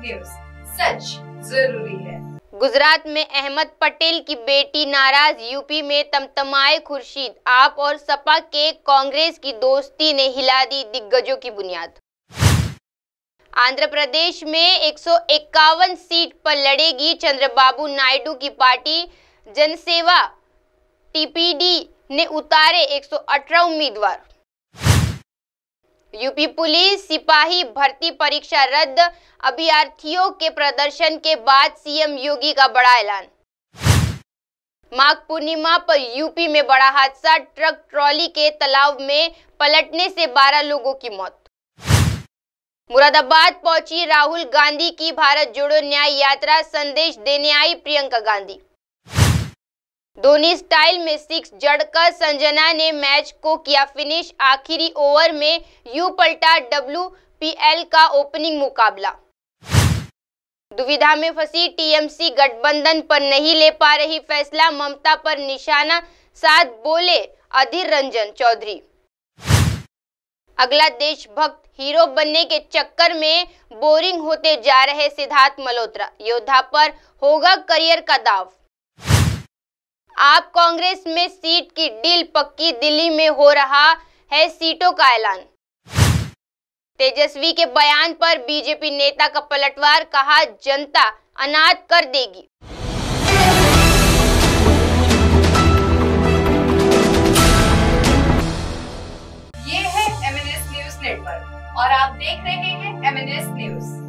News, सच जरूरी है। गुजरात में अहमद पटेल की बेटी नाराज, यूपी में तमतमाए खुर्शीद। आप और सपा के कांग्रेस की दोस्ती ने हिला दी दिग्गजों की बुनियाद। आंध्र प्रदेश में 151 सीट पर लड़ेगी चंद्रबाबू नायडू की पार्टी। जनसेवा टीपीडी ने उतारे 118 उम्मीदवार। यूपी पुलिस सिपाही भर्ती परीक्षा रद्द, अभ्यर्थियों के प्रदर्शन के बाद सीएम योगी का बड़ा ऐलान। माघ पूर्णिमा पर यूपी में बड़ा हादसा, ट्रक ट्रॉली के तालाब में पलटने से 12 लोगों की मौत। मुरादाबाद पहुंची राहुल गांधी की भारत जोड़ो न्याय यात्रा, संदेश देने आई प्रियंका गांधी। धोनी स्टाइल में 6 जड़कर संजना ने मैच को किया फिनिश। आखिरी ओवर में यूं पलटा WPL का ओपनिंग मुकाबला। दुविधा में फंसी टीएमसी गठबंधन पर नहीं ले पा रही फैसला, ममता पर निशाना साध बोले अधीर रंजन चौधरी। अगला देशभक्त हीरो बनने के चक्कर में बोरिंग होते जा रहे सिद्धार्थ मल्होत्रा, योद्धा पर होगा करियर का दाव। आप कांग्रेस में सीट की डील पक्की, दिल्ली में हो रहा है सीटों का ऐलान। तेजस्वी के बयान पर बीजेपी नेता का पलटवार, कहा जनता अनाथ कर देगी। ये है MNS न्यूज नेटवर्क और आप देख रहे हैं MNS न्यूज।